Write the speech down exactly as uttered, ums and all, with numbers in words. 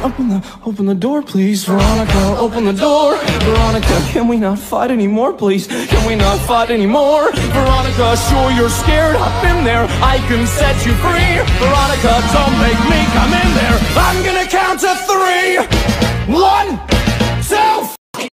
Open the, open the door, please. Veronica, open the door. Veronica, can we not fight anymore, please? Can we not fight anymore? Veronica, sure you're scared, I've been there, I can set you free. Veronica, don't make me